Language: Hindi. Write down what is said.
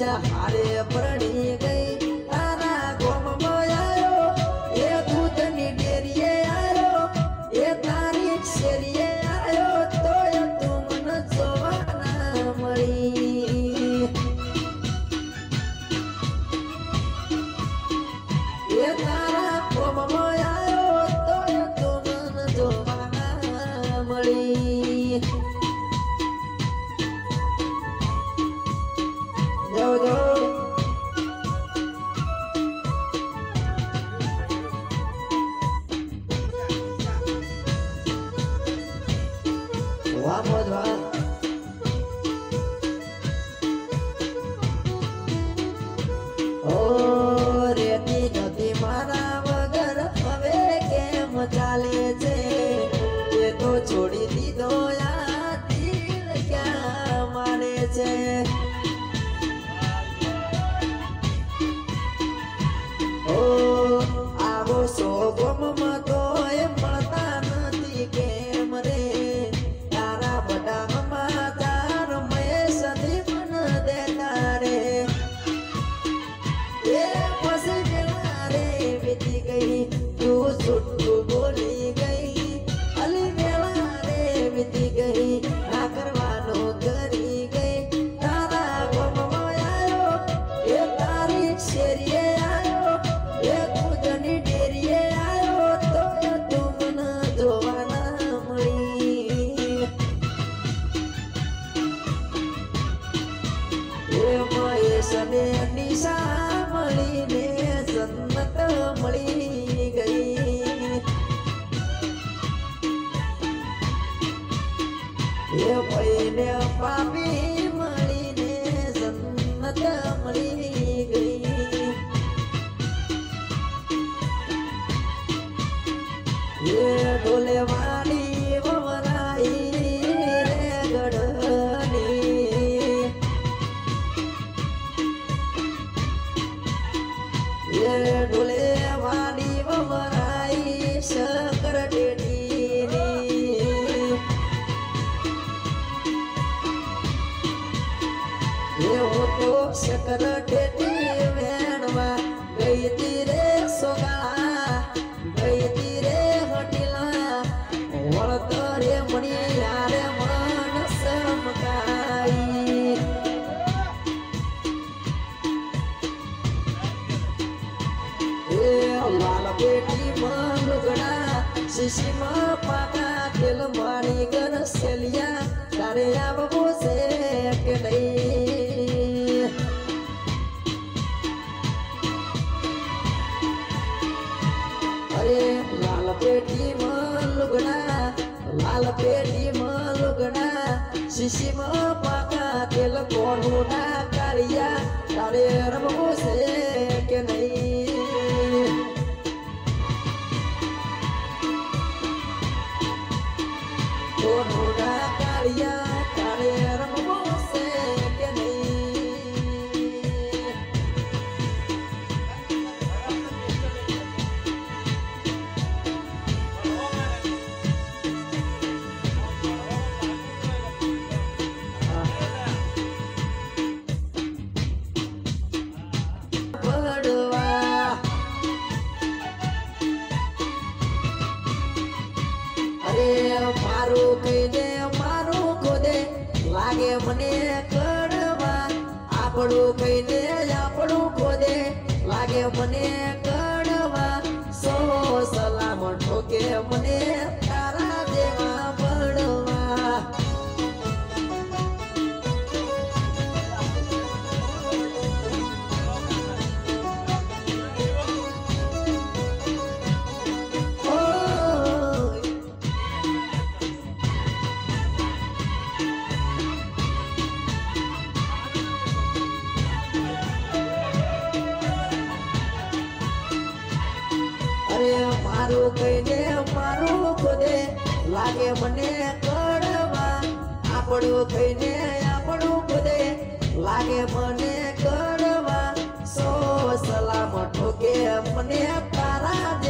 हारे परणी गई तारा गोम मोयायो ये दूधनी डेरिये आयो ये तारी शेरिये आयो तो ये तुमन जोवाना मळी ये तारा गोम मोयायो तो ये तुमन जोवाना मळी जाओ जाओ वाह बहुत वाह ओ रेती नदी मारा वगर हवे केम चाले छे ये तो छोड़ी दीधो या दिल क्या माने छे आवो सो गोम मतो ए मळता नथी केम रे तारा बड़ा समाचार मैं सदी मन देता रे ये फस गया रे बीती गई तू छुट्टू बोली गई अली वेला रे बीती गई ना करवानो करी गई तारा गोम मोयायो ये तारी शेरिये आयो ये दूधनी डेरिये आयो तो तुमन जोवाना मळी ये महेश ने निशा मळी ने जन्नत मळी गई ये भाई ने पापी मळी ने जन्नत मळी गई ये डोले वाली ववराई रे गढ़नी ये डोले वाली ववराई शकर टेडीनी ये हो तो शकर टेडी वेणवा गई तीरे सोगा गई तीरे हटिला वळतरे मणी यारे मन समकाई ए लाल बेटी मनुगड़ा शिशी म पाका तेल मारी गन सेलिया तारे आबो से के नहीं अरे लाल पेटी मलुगड़ा शिशी म पाका तेल कोनु ना कालिया तारे रबो से के नहीं कोनु ना कालिया तारे रबो से के नहीं मारू कईने मारू खोदे लागे मने कड़वा आपड़ू कईने आपड़ू खोदे लागे मने कड़वा सो सलाम ठोके मने तारा देवा बड़वा मारू कईने मारू खोदे लागे मने कड़वा आपड़ू कईने आपड़ू खोदे लागे मने कड़वा सो सलाम ठोके मने तारा